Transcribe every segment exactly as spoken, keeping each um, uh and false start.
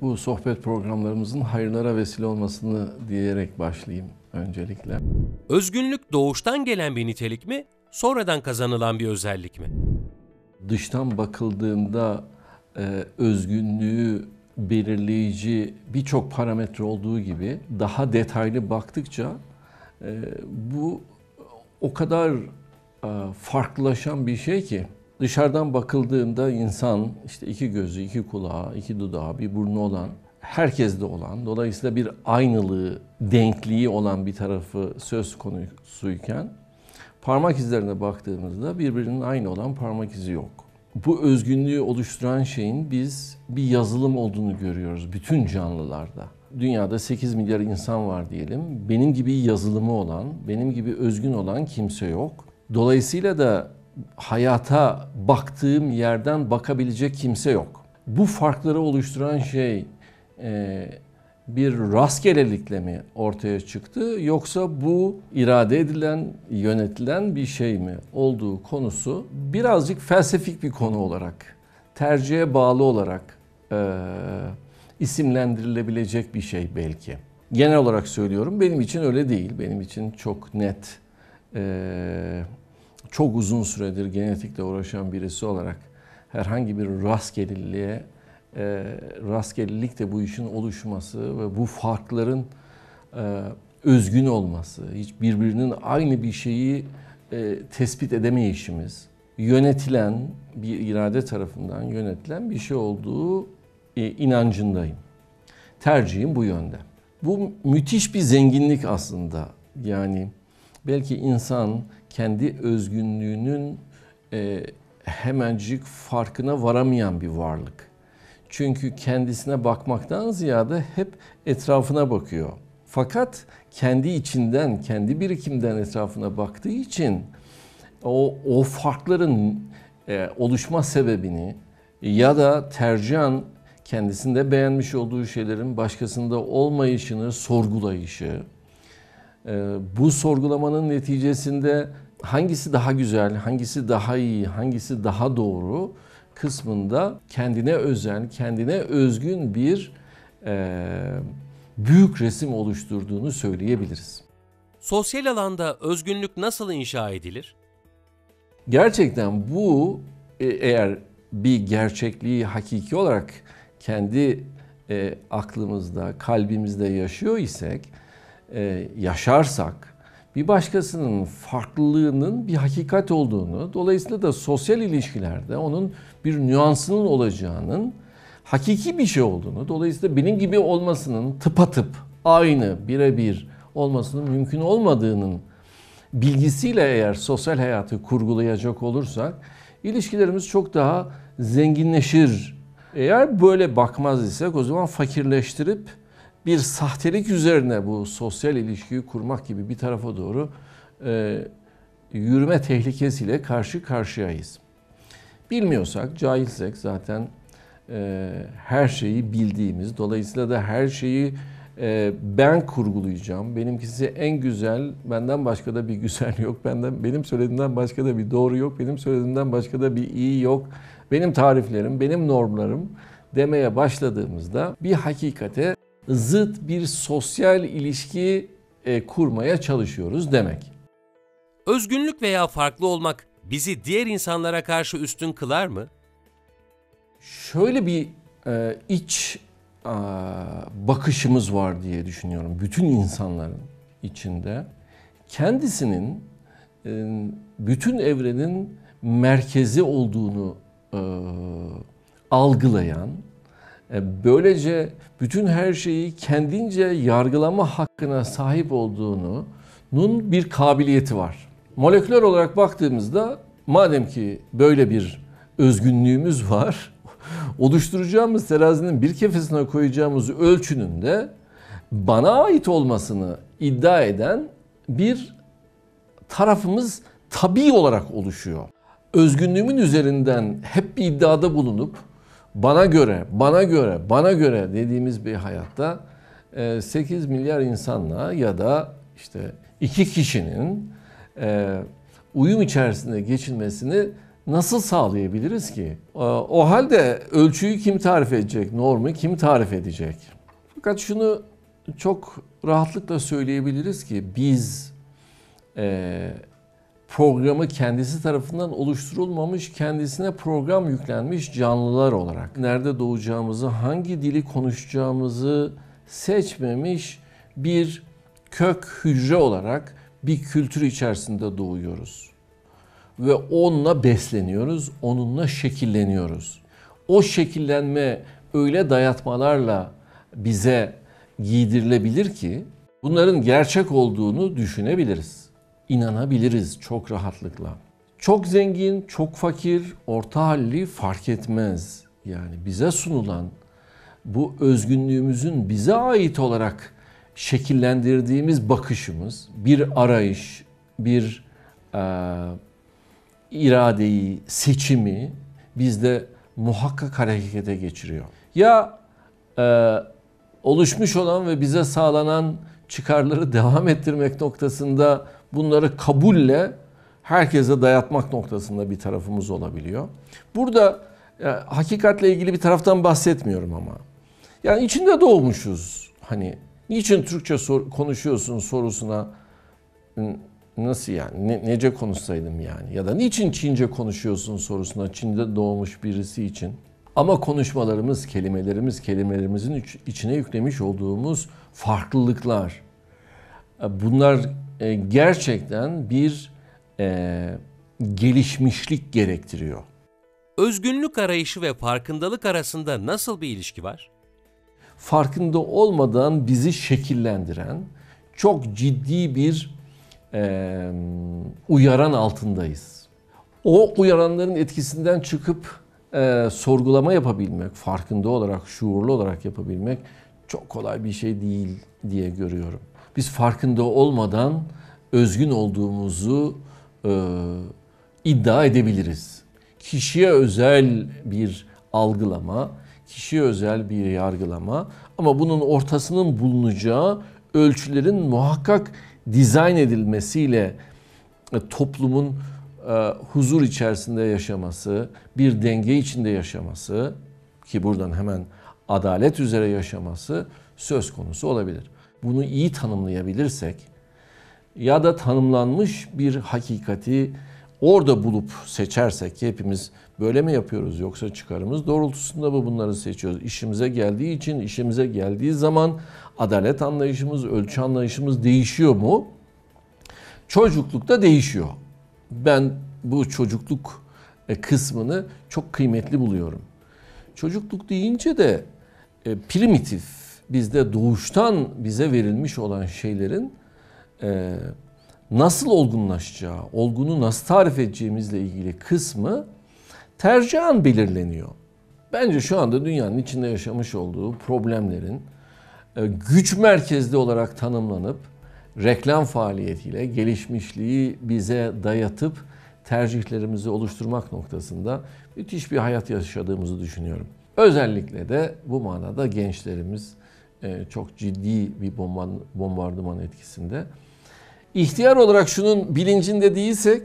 bu sohbet programlarımızın hayırlara vesile olmasını dileyerek başlayayım öncelikle. Özgünlük doğuştan gelen bir nitelik mi, sonradan kazanılan bir özellik mi? Dıştan bakıldığında e, özgünlüğü belirleyici birçok parametre olduğu gibi daha detaylı baktıkça e, bu o kadar e, farklılaşan bir şey ki dışarıdan bakıldığında insan işte iki gözü, iki kulağı, iki dudağı, bir burnu olan, herkeste olan, dolayısıyla bir aynılığı, denkliği olan bir tarafı söz konusuyken parmak izlerine baktığımızda birbirinin aynı olan parmak izi yok. Bu özgünlüğü oluşturan şeyin biz bir yazılım olduğunu görüyoruz bütün canlılarda. Dünyada sekiz milyar insan var diyelim. Benim gibi yazılımı olan, benim gibi özgün olan kimse yok. Dolayısıyla da hayata baktığım yerden bakabilecek kimse yok. Bu farkları oluşturan şey e, bir rastgelelikle mi ortaya çıktı yoksa bu irade edilen, yönetilen bir şey mi olduğu konusu birazcık felsefik bir konu olarak, tercihe bağlı olarak e, isimlendirilebilecek bir şey belki. Genel olarak söylüyorum, benim için öyle değil. Benim için çok net, e, çok uzun süredir genetikle uğraşan birisi olarak herhangi bir rastgeleliğe E, rastgelelik de bu işin oluşması ve bu farkların e, özgün olması, hiç birbirinin aynı bir şeyi e, tespit edemeyişimiz, yönetilen, bir irade tarafından yönetilen bir şey olduğu e, inancındayım. Tercihim bu yönde. Bu müthiş bir zenginlik aslında. Yani belki insan kendi özgünlüğünün e, hemencik farkına varamayan bir varlık. Çünkü kendisine bakmaktan ziyade hep etrafına bakıyor. Fakat kendi içinden, kendi birikimden etrafına baktığı için o, o farkların e, oluşma sebebini ya da tercihen kendisinde beğenmiş olduğu şeylerin başkasında olmayışını sorgulayışı, e, bu sorgulamanın neticesinde hangisi daha güzel, hangisi daha iyi, hangisi daha doğru kısmında kendine özel, kendine özgün bir e, büyük resim oluşturduğunu söyleyebiliriz. Sosyal alanda özgünlük nasıl inşa edilir? Gerçekten bu e, eğer bir gerçekliği hakiki olarak kendi e, aklımızda, kalbimizde yaşıyor isek, e, yaşarsak, bir başkasının farklılığının bir hakikat olduğunu, dolayısıyla da sosyal ilişkilerde onun bir nüansının olacağının hakiki bir şey olduğunu, dolayısıyla benim gibi olmasının tıpatıp aynı, birebir olmasının mümkün olmadığının bilgisiyle eğer sosyal hayatı kurgulayacak olursak ilişkilerimiz çok daha zenginleşir. Eğer böyle bakmaz isek o zaman fakirleştirip bir sahtelik üzerine bu sosyal ilişkiyi kurmak gibi bir tarafa doğru e, yürüme tehlikesiyle karşı karşıyayız. Bilmiyorsak, cahilsek zaten e, her şeyi bildiğimiz, dolayısıyla da her şeyi e, ben kurgulayacağım. Benimkisi en güzel, benden başka da bir güzel yok. Benden, benim söylediğimden başka da bir doğru yok. Benim söylediğimden başka da bir iyi yok. Benim tariflerim, benim normlarım demeye başladığımızda bir hakikate zıt bir sosyal ilişki e, kurmaya çalışıyoruz demek. Özgünlük veya farklı olmak bizi diğer insanlara karşı üstün kılar mı? Şöyle bir e, iç e, bakışımız var diye düşünüyorum bütün insanların içinde. Kendisinin e, bütün evrenin merkezi olduğunu e, algılayan, böylece bütün her şeyi kendince yargılama hakkına sahip olduğunun bir kabiliyeti var. Moleküler olarak baktığımızda madem ki böyle bir özgünlüğümüz var, oluşturacağımız terazinin bir kefesine koyacağımız ölçünün de bana ait olmasını iddia eden bir tarafımız tabii olarak oluşuyor. Özgünlüğümün üzerinden hep bir iddiada bulunup bana göre, bana göre, bana göre dediğimiz bir hayatta sekiz milyar insanla ya da işte iki kişinin uyum içerisinde geçilmesini nasıl sağlayabiliriz ki? O halde ölçüyü kim tarif edecek, normu kim tarif edecek? Fakat şunu çok rahatlıkla söyleyebiliriz ki biz e, programı kendisi tarafından oluşturulmamış, kendisine program yüklenmiş canlılar olarak nerede doğacağımızı, hangi dili konuşacağımızı seçmemiş bir kök hücre olarak bir kültür içerisinde doğuyoruz. Ve onunla besleniyoruz, onunla şekilleniyoruz. O şekillenme öyle dayatmalarla bize giydirilebilir ki bunların gerçek olduğunu düşünebiliriz. İnanabiliriz çok rahatlıkla. Çok zengin, çok fakir, orta halli fark etmez. Yani bize sunulan bu özgünlüğümüzün bize ait olarak şekillendirdiğimiz bakışımız, bir arayış, bir e, iradeyi, seçimi bizde muhakkak harekete geçiriyor. Ya e, oluşmuş olan ve bize sağlanan çıkarları devam ettirmek noktasında bunları kabulle herkese dayatmak noktasında bir tarafımız olabiliyor. Burada e, hakikatle ilgili bir taraftan bahsetmiyorum ama. Yani içinde doğmuşuz. Hani niçin Türkçe sor, konuşuyorsun sorusuna nasıl yani ne, nece konuşsaydım yani ya da niçin Çince konuşuyorsun sorusuna Çin'de doğmuş birisi için. Ama konuşmalarımız, kelimelerimiz, kelimelerimizin içine yüklemiş olduğumuz farklılıklar. Bunlar gerçekten bir e, gelişmişlik gerektiriyor. Özgünlük arayışı ve farkındalık arasında nasıl bir ilişki var? Farkında olmadan bizi şekillendiren çok ciddi bir e, uyaran altındayız. O uyaranların etkisinden çıkıp e, sorgulama yapabilmek, farkında olarak, şuurlu olarak yapabilmek çok kolay bir şey değil diye görüyorum. Biz farkında olmadan özgün olduğumuzu e, iddia edebiliriz. Kişiye özel bir algılama, kişiye özel bir yargılama ama bunun ortasının bulunacağı ölçülerin muhakkak dizayn edilmesiyle e, toplumun e, huzur içerisinde yaşaması, bir denge içinde yaşaması ki buradan hemen adalet üzere yaşaması söz konusu olabilir. Bunu iyi tanımlayabilirsek ya da tanımlanmış bir hakikati orada bulup seçersek ki hepimiz böyle mi yapıyoruz yoksa çıkarımız doğrultusunda mı bunları seçiyoruz? İşimize geldiği için, işimize geldiği zaman adalet anlayışımız, ölçü anlayışımız değişiyor mu? Çocuklukta değişiyor. Ben bu çocukluk kısmını çok kıymetli buluyorum. Çocukluk deyince de primitif, bizde doğuştan bize verilmiş olan şeylerin e, nasıl olgunlaşacağı, olgunu nasıl tarif edeceğimizle ilgili kısmı tercihen belirleniyor. Bence şu anda dünyanın içinde yaşamış olduğu problemlerin e, güç merkezli olarak tanımlanıp reklam faaliyetiyle gelişmişliği bize dayatıp tercihlerimizi oluşturmak noktasında müthiş bir hayat yaşadığımızı düşünüyorum. Özellikle de bu manada gençlerimiz çok ciddi bir bombardıman etkisinde. İhtiyar olarak şunun bilincinde değilsek,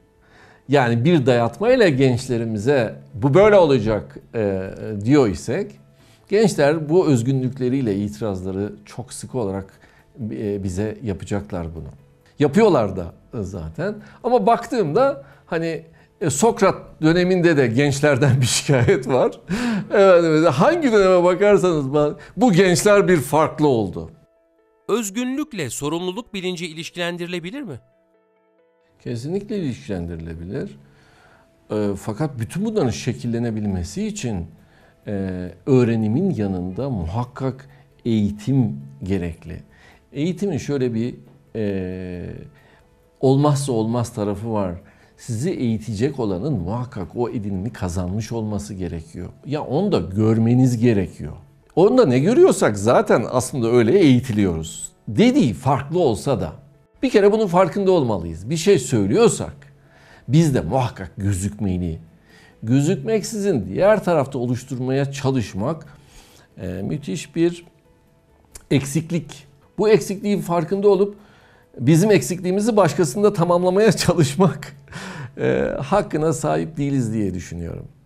yani bir dayatmayla gençlerimize bu böyle olacak diyor isek, gençler bu özgünlükleriyle itirazları çok sıkı olarak bize yapacaklar bunu. Yapıyorlar da zaten ama baktığımda hani Sokrat döneminde de gençlerden bir şikayet var. Evet, hangi döneme bakarsanız bu gençler bir farklı oldu. Özgünlükle sorumluluk bilinci ilişkilendirilebilir mi? Kesinlikle ilişkilendirilebilir. E, fakat bütün bunların şekillenebilmesi için e, öğrenimin yanında muhakkak eğitim gerekli. Eğitimin şöyle bir e, olmazsa olmaz tarafı var. Sizi eğitecek olanın muhakkak o edinimi kazanmış olması gerekiyor. Ya onu da görmeniz gerekiyor. Onu da ne görüyorsak zaten aslında öyle eğitiliyoruz. Dediği farklı olsa da bir kere bunun farkında olmalıyız. Bir şey söylüyorsak biz de muhakkak gözükmeli. Gözükmeksizin diğer tarafta oluşturmaya çalışmak e, müthiş bir eksiklik. Bu eksikliğin farkında olup bizim eksikliğimizi başkasında tamamlamaya çalışmak e, hakkına sahip değiliz diye düşünüyorum.